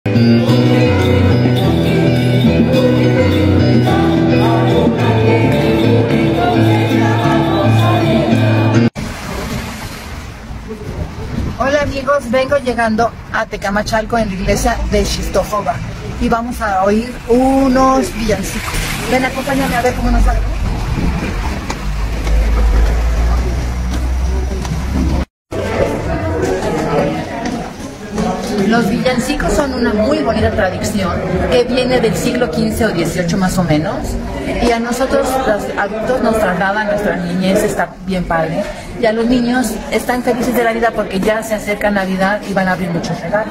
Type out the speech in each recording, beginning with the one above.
Hola amigos, vengo llegando a Tecamachalco en la iglesia de Xistojova y vamos a oír unos villancicos. Ven, acompáñame a ver cómo nos va. Los villancicos son una muy bonita tradición que viene del siglo XV o XVIII más o menos, y a nosotros los adultos nos trasladan nuestra niñez, está bien padre, y a los niños están felices de la vida porque ya se acerca Navidad y van a abrir muchos regalos.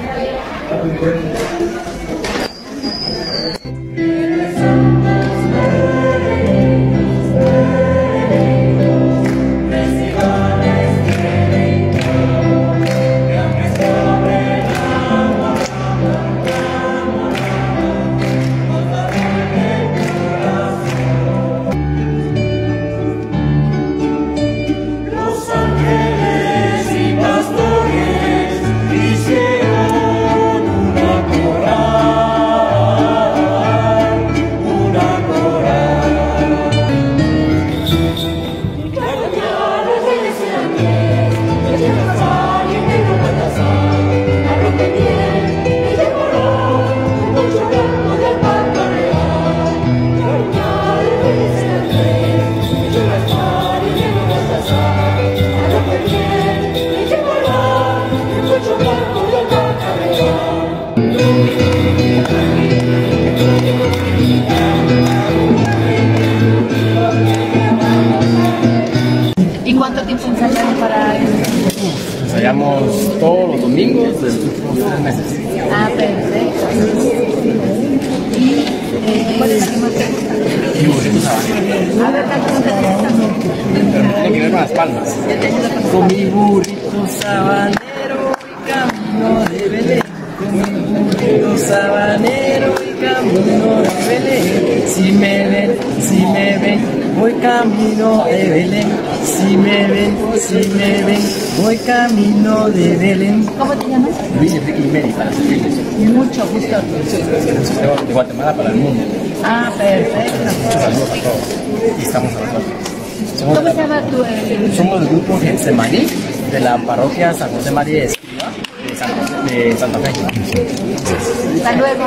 ¿Y cuánto tiempo ensayan para eso? Ensayamos todos los domingos de los últimos 3 meses. Ah, perfecto. ¿Y cuál es la que más te gusta? Y burritos habaneros. A ver, cántanos de esta. Pero tiene que ver con las palmas. Con mi burrito sabanero y camino de Belén. Con mi burrito sabanero y camino de Belén. Si me ven, voy camino de Belén. Si me ven, voy camino de Belén. ¿Cómo te llamas? Luis Enrique Imeri, para servirles. Mucho gusto. De Guatemala para el mundo. Ah, perfecto. Saludos a todos. Y estamos a las 4. ¿Cómo se llama tu? Somos el grupo Getsemaní de la parroquia San José María de Escriba de Santa Fe. Hasta luego.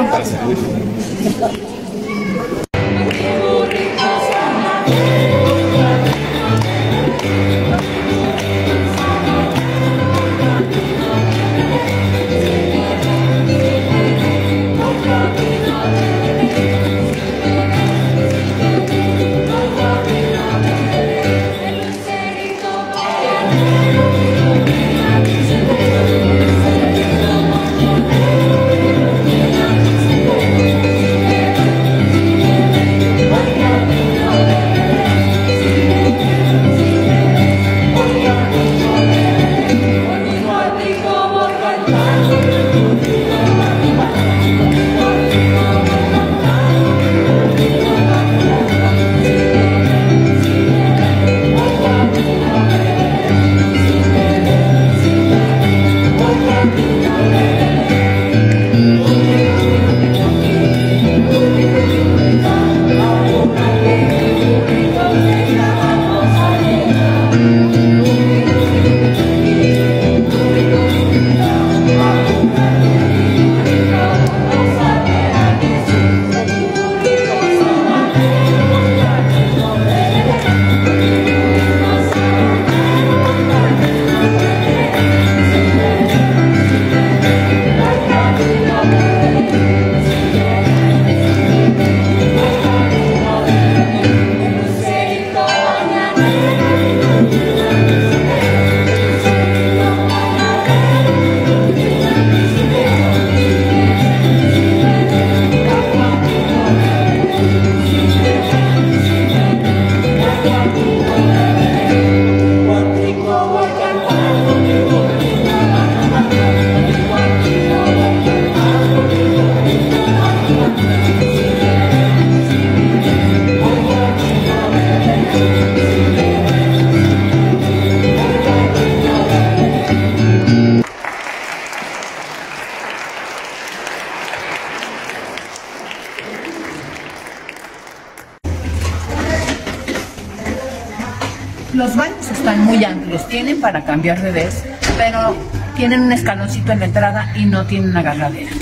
Los baños están muy amplios, tienen para cambiar bebés, pero tienen un escaloncito en la entrada y no tienen una agarradera.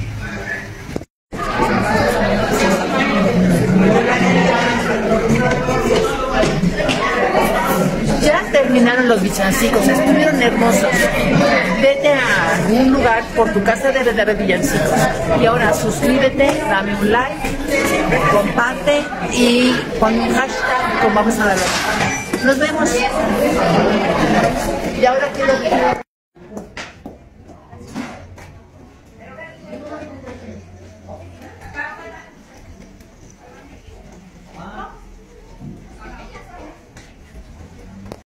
Ya terminaron los villancicos, estuvieron hermosos. Vete a algún lugar por tu casa de villancicos. Y ahora suscríbete, dame un like, comparte y pon un hashtag como vamos a dar. Nos vemos. Y ahora quiero